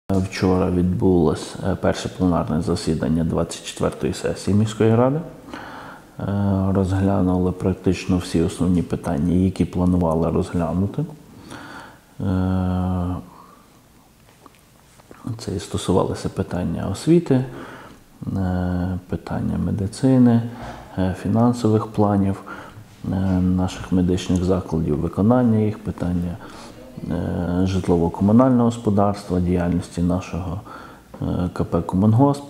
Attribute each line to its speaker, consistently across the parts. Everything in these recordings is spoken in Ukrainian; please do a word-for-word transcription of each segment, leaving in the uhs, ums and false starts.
Speaker 1: Вчора відбулось перше пленарне засідання двадцять четвертої сесії міської ради. Розглянули практично всі основні питання, які планували розглянути. Це і стосувалося питання освіти, питання медицини, фінансових планів наших медичних закладів, виконання їх, питання житлово-комунального господарства, діяльності нашого ка пе «Комунгосп».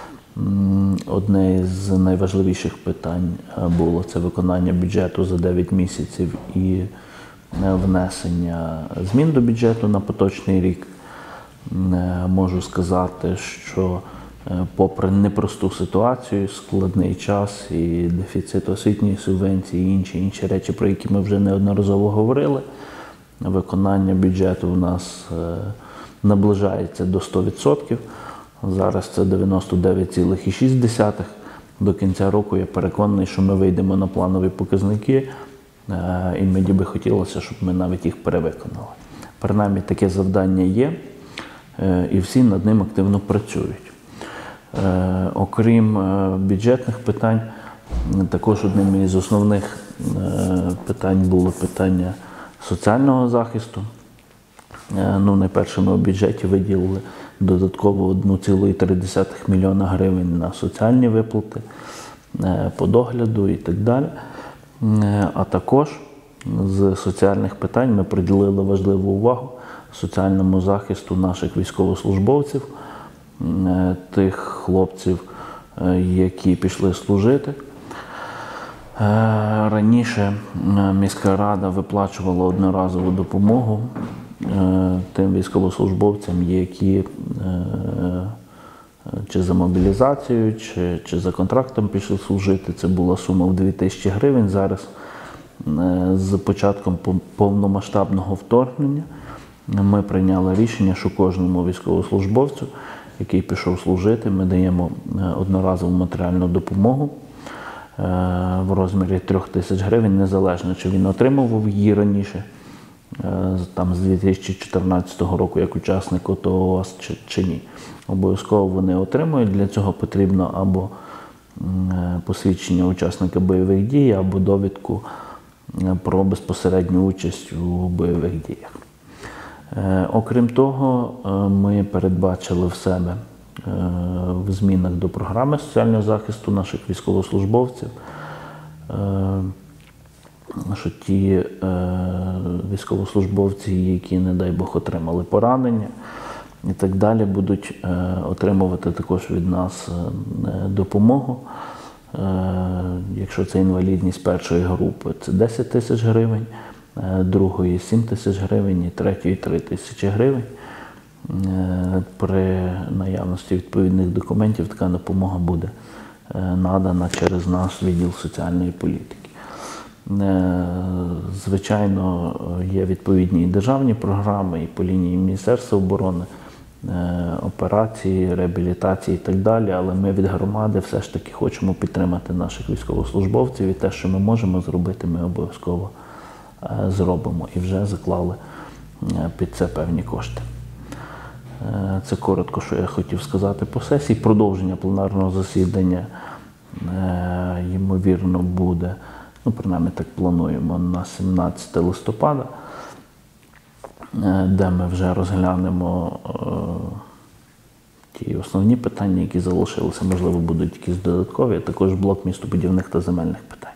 Speaker 1: Одне з найважливіших питань було це виконання бюджету за дев'ять місяців і внесення змін до бюджету на поточний рік. Можу сказати, що попри непросту ситуацію, складний час і дефіцит освітньої субвенції, і інші, інші речі, про які ми вже неодноразово говорили, виконання бюджету у нас наближається до ста відсотків. Зараз це дев'яносто дев'ять цілих шість десятих. До кінця року я переконаний, що ми вийдемо на планові показники, і мені би хотілося, щоб ми навіть їх перевиконали. Принаймні таке завдання є, і всі над ним активно працюють. Окрім бюджетних питань, також одним із основних питань було питання соціального захисту. Ну, найперше, ми у бюджеті виділили додатково одна ціла три десятих мільйона гривень на соціальні виплати, по догляду і так далі. А також з соціальних питань ми приділили важливу увагу соціальному захисту наших військовослужбовців, тих хлопців, які пішли служити. Раніше міська рада виплачувала одноразову допомогу тим військовослужбовцям, які чи за мобілізацією, чи, чи за контрактом пішли служити. Це була сума в дві тисячі гривень. Зараз з початком повномасштабного вторгнення ми прийняли рішення, що кожному військовослужбовцю, який пішов служити, ми даємо одноразову матеріальну допомогу в розмірі трьох тисяч гривень, незалежно, чи він отримував її раніше, там з дві тисячі чотирнадцятого року як учасник АТО ООС, чи, чи ні. Обов'язково вони отримують. Для цього потрібно або посвідчення учасника бойових дій, або довідку про безпосередню участь у бойових діях. Окрім того, ми передбачили в себе в змінах до програми соціального захисту наших військовослужбовців, що ті військовослужбовці, які, не дай Бог, отримали поранення і так далі, будуть отримувати також від нас допомогу. Якщо це інвалідність першої групи, це десять тисяч гривень, другої – сім тисяч гривень і третьої – три тисячі гривень. При наявності відповідних документів така допомога буде надана через наш відділ соціальної політики. Звичайно, є відповідні державні програми і по лінії Міністерства оборони, операції, реабілітації і так далі, але ми від громади все ж таки хочемо підтримати наших військовослужбовців, і те, що ми можемо зробити, ми обов'язково зробимо і вже заклали під це певні кошти. Це коротко, що я хотів сказати по сесії. Продовження пленарного засідання, ймовірно, буде, ну, принаймні так плануємо, на сімнадцяте листопада, де ми вже розглянемо ті основні питання, які залишилися, можливо, будуть якісь додаткові, а також блок містобудівних та земельних питань.